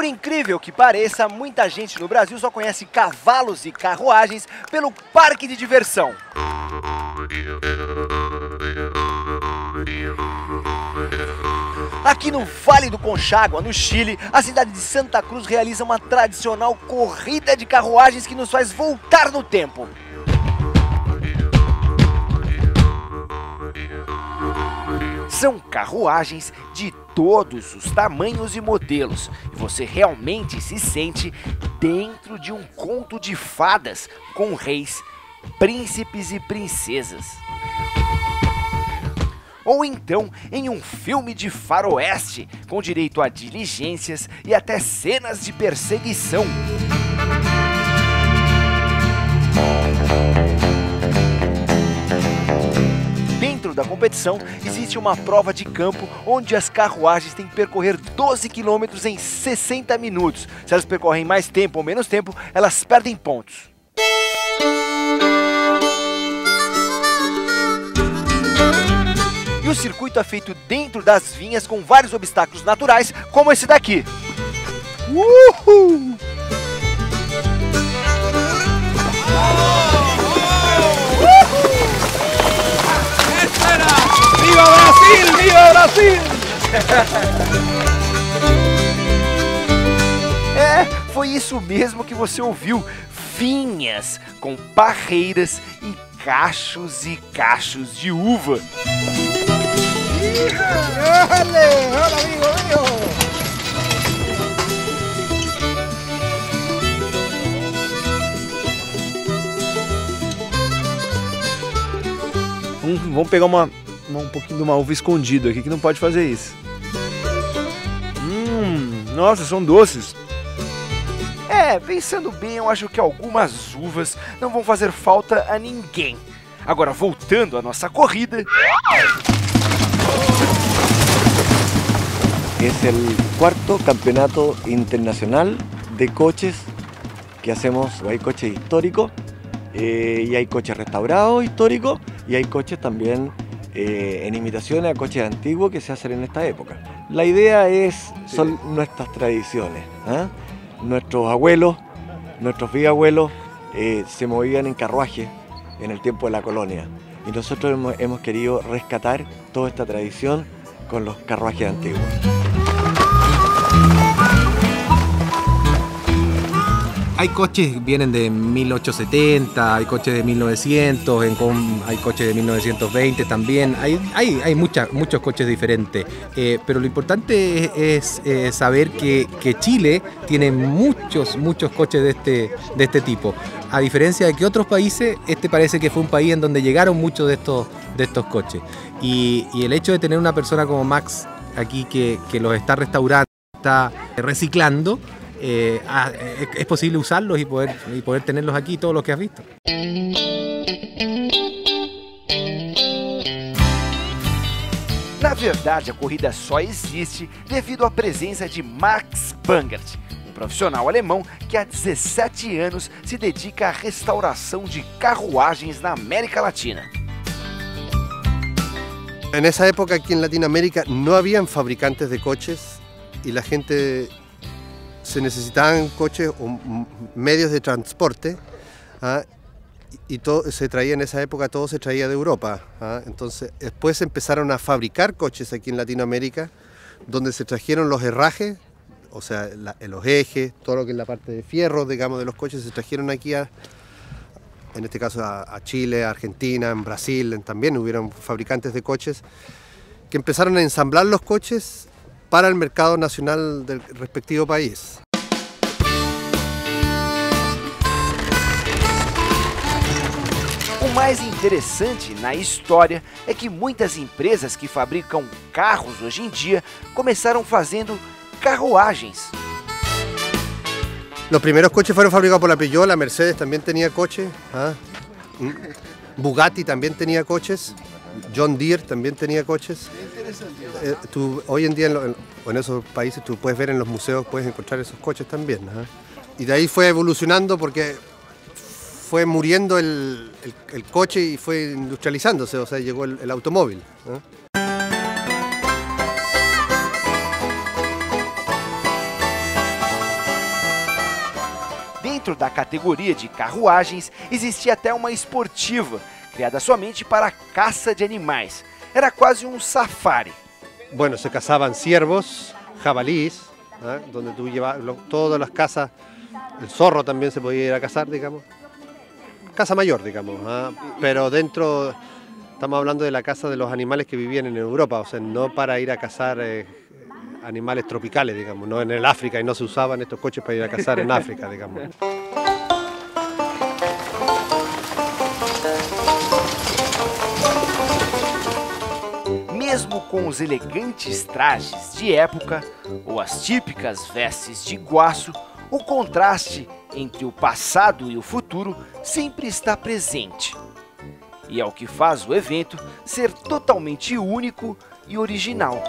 Por incrível que pareça, muita gente no Brasil só conhece cavalos e carruagens pelo parque de diversão. Aqui no Vale do Conchagua, no Chile, a cidade de Santa Cruz realiza uma tradicional corrida de carruagens que nos faz voltar no tempo. São carruagens de todos os tamanhos e modelos, e você realmente se sente dentro de um conto de fadas com reis, príncipes e princesas. Ou então em um filme de faroeste, com direito a diligências e até cenas de perseguição. Dentro da competição, existe uma prova de campo onde as carruagens têm que percorrer 12 km em 60 minutos. Se elas percorrem mais tempo ou menos tempo, elas perdem pontos. E o circuito é feito dentro das vinhas com vários obstáculos naturais, como esse daqui. Uhul! ¡Viva Brasil! ¡Viva Brasil! Foi isso mesmo que você ouviu. Vinhas com parreiras e cachos de uva. Hola, amigo! Vamos pegar um pouquinho de uma uva escondida aqui, que não pode fazer isso. Nossa, são doces. Pensando bem, eu acho que algumas uvas não vão fazer falta a ninguém. Agora, voltando à nossa corrida... Es el cuarto campeonato internacional de coches que hacemos. Hay coches históricos y hay coches restaurados históricos y hay coches también en imitación a coches antiguos que se hacen en esta época. La idea son nuestras tradiciones, ¿eh? Nuestros abuelos, nuestros bisabuelos se movían en carruaje en el tiempo de la colonia y nosotros hemos querido rescatar toda esta tradición con los carruajes antiguos. Hay coches que vienen de 1870, hay coches de 1900, hay coches de 1920 también, hay muchos coches diferentes, pero lo importante es saber que Chile tiene muchos coches de este tipo. A diferencia de que otros países, este parece que fue un país en donde llegaron muchos de estos coches. Y el hecho de tener una persona como Max aquí que los está restaurando, está reciclando, es posible usarlos y poder tenerlos aquí, todos los que has visto. Na verdade, a corrida só existe devido à presença de Max Bangert, um profissional alemão que há 17 anos se dedica à restauração de carruagens na América Latina. En esa época aquí en Latinoamérica no habían fabricantes de coches y la gente se necesitaban coches o medios de transporte, y todo se traía en esa época, todo se traía de Europa. Entonces después empezaron a fabricar coches aquí en Latinoamérica, donde se trajeron los herrajes, o sea, los ejes, todo lo que es la parte de fierro, digamos, de los coches, se trajeron aquí en este caso a Chile, a Argentina, en Brasil, también hubieron fabricantes de coches que empezaron a ensamblar los coches para el mercado nacional del respectivo país. O mais interessante na história é que muitas empresas que fabricam carros hoje em dia começaram fazendo carruagens. Los primeros coches fueron fabricados por la Peugeot, la Mercedes también tenía coches, Bugatti también tenía coches, John Deere también tenía coches. Hoy en día en esos países tú puedes ver en los museos, puedes encontrar esos coches también. Y de ahí fue evolucionando porque fue muriendo el coche y fue industrializándose, o sea, llegó el automóvil. Dentro da categoria de carruagens, existia até uma esportiva, criada somente para a caça de animais. Era quase um safari. Bueno, se cazaban ciervos, jabalíes, ¿eh? Donde tú llevas todas las cazas, el zorro también se podía ir a cazar, digamos. Caza mayor, digamos, ¿eh? Pero dentro, estamos hablando de la caza de los animales que vivían en Europa, o sea, no para ir a cazar animales tropicales, digamos, no en el África, y no se usaban estos coches para ir a cazar en África, digamos. Mesmo com os elegantes trajes de época ou as típicas vestes de guaço, o contraste entre o passado e o futuro sempre está presente. E é o que faz o evento ser totalmente único e original.